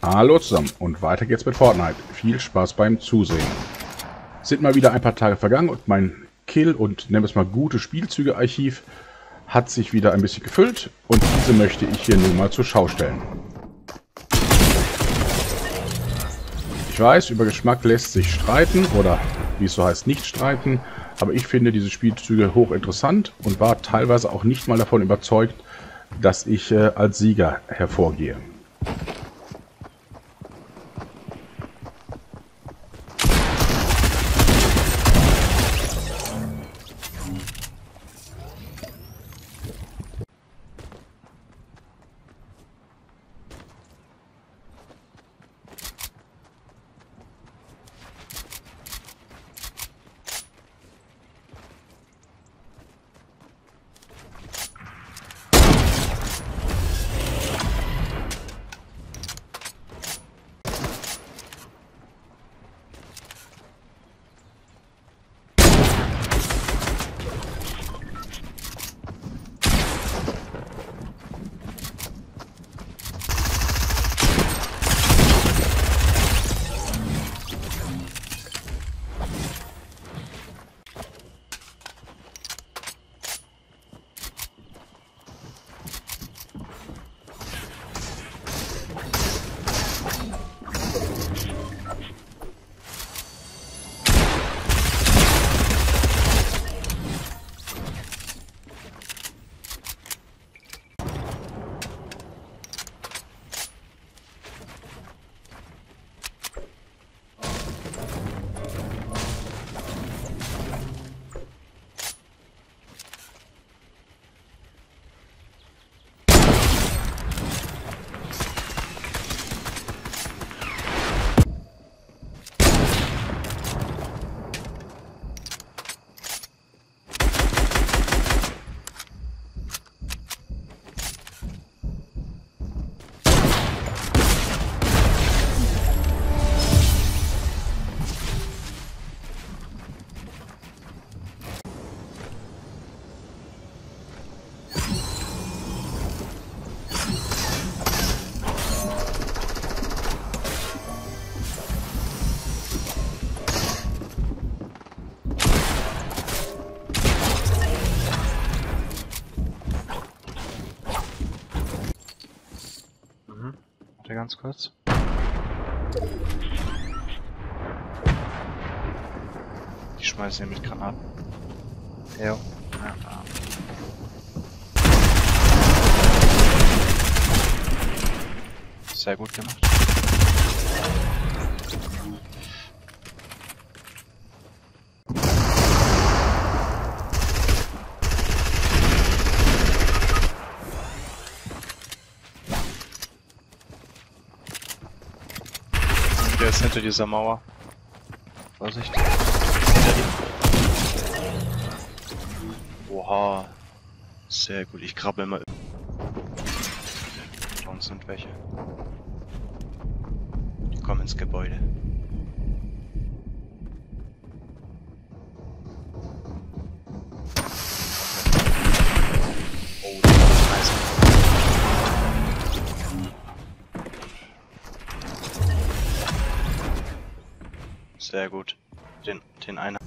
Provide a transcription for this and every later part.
Hallo zusammen und weiter geht's mit Fortnite. Viel Spaß beim Zusehen. Sind mal wieder ein paar Tage vergangen und mein Kill- und nennen wir es mal gute Spielzüge-Archiv hat sich wieder ein bisschen gefüllt und diese möchte ich hier nun mal zur Schau stellen. Ich weiß, über Geschmack lässt sich streiten oder wie es so heißt, nicht streiten, aber ich finde diese Spielzüge hochinteressant und war teilweise auch nicht mal davon überzeugt, dass ich als Sieger hervorgehe. Warte ganz kurz. Ich schmeiße hier mit Granaten. Ja. Ja. Sehr gut gemacht. Der ist hinter dieser Mauer. Vorsicht. Oha. Sehr gut. Ich krabbel mal. Da unten sind welche. Die kommen ins Gebäude. Oh, das ist nice. Sehr gut. Den einen.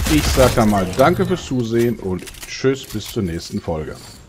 Ich sage dann mal danke fürs Zusehen und tschüss bis zur nächsten Folge.